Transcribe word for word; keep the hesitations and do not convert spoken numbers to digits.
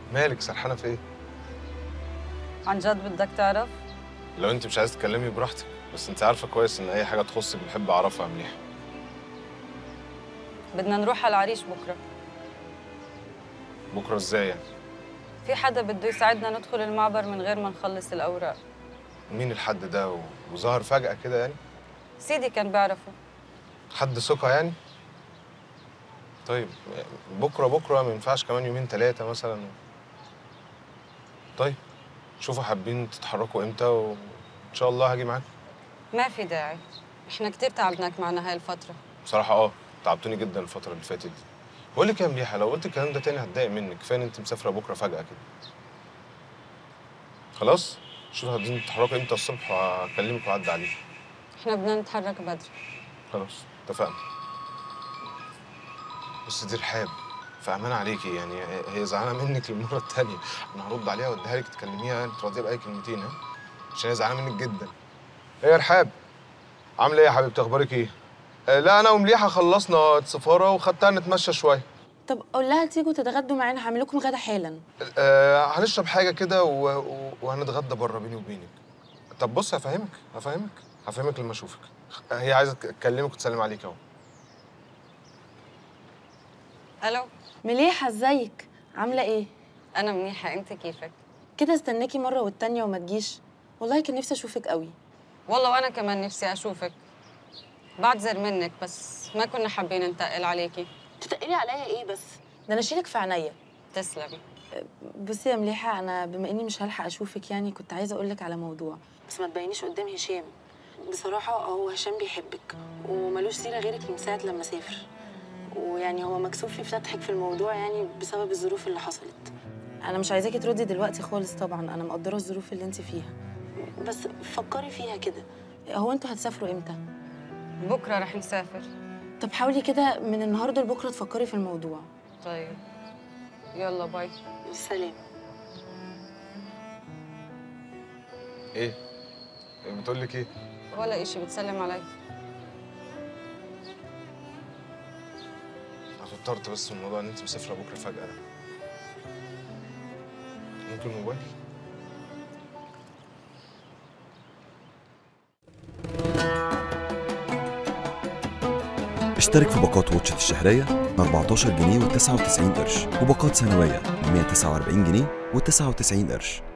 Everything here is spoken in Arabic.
مالك سرحانه في ايه؟ عن جد بدك تعرف؟ لو انت مش عايزه تتكلمي براحتك، بس انت عارفه كويس ان اي حاجه تخصك بحب اعرفها مليح. بدنا نروح على العريش بكره. بكره ازاي يعني؟ في حدا بده يساعدنا ندخل المعبر من غير ما نخلص الاوراق. مين الحد ده و- وظهر فجأة كده يعني؟ سيدي كان بيعرفه. حد ثقة يعني؟ طيب بكره بكره ما ينفعش كمان يومين ثلاثة مثلا؟ طيب شوفوا حابين تتحركوا امتى وان شاء الله هاجي معاكم. ما في داعي، احنا كتير تعبناك معنا هاي الفتره. بصراحة اه تعبتوني جدا الفترة اللي فاتت دي. بقول لك يا مليحة، لو قلت الكلام ده تاني هتضايق منك، كفاية ان انت مسافرة بكره فجأة كده. خلاص؟ شوفوا عايزين تتحركوا امتى الصبح وهكلمك واعدي عليك. احنا بدنا نتحرك بدري. خلاص اتفقنا. بس دي رحاب، فأمان عليكي يعني، هي زعلانة منك للمرة التانية. أنا هرد عليها وأديها لك تكلميها يعني تراضيها بأي كلمتين، ها؟ عشان هي زعلانة منك جدا. إيه يا رحاب؟ عاملة إيه يا حبيبتي؟ أخبارك إيه؟ آه لا أنا ومليحة خلصنا السفارة وخدتها نتمشى شوية. طب قول لها تيجوا تتغدوا معانا، هعمل لكم غدا حالا. آه هنشرب حاجة كده و... و... وهنتغدى بره بيني وبينك. طب بص هفهمك هفهمك هفهمك لما أشوفك. هي عايزة تكلمك وتسلم عليك أهو. الو. مليحه ازيك؟ عامله ايه؟ انا منيحه، انت كيفك؟ كده استناكي مره والتانيه وما تجيش. والله كان نفسي اشوفك قوي. والله وانا كمان نفسي اشوفك. بعتذر منك بس ما كنا حابين نتقل عليكي. تتقلي عليا ايه بس؟ ده انا اشيلك في عينيا. تسلمي. بصي يا مليحه، انا بما اني مش هلحق اشوفك يعني كنت عايزه اقول لك على موضوع، بس ما تبينيش قدام هشام. بصراحه هو هشام بيحبك وملوش سيره غيرك من ساعه لما سافر، ويعني هو مكسوف يفتتحك في الموضوع يعني بسبب الظروف اللي حصلت. انا مش عايزاكي تردي دلوقتي خالص، طبعا انا مقدره الظروف اللي انت فيها، بس فكري فيها كده. هو انتوا هتسافروا امتى؟ بكره رح نسافر. طب حاولي كده من النهارده لبكره تفكري في الموضوع. طيب يلا باي. سلام. إيه؟ بتقول لك إيه؟ ولا إشي، بتسلم علي. فكرت بس في الموضوع ان انت مسافره بكره فجاه ده. ممكن موبايل؟ اشترك في باقات واتشت الشهرية ب أربعتاشر جنيه وتسعة وتسعين قرش، وباقات سنوية ب مية وتسعة وأربعين جنيه وتسعة وتسعين قرش.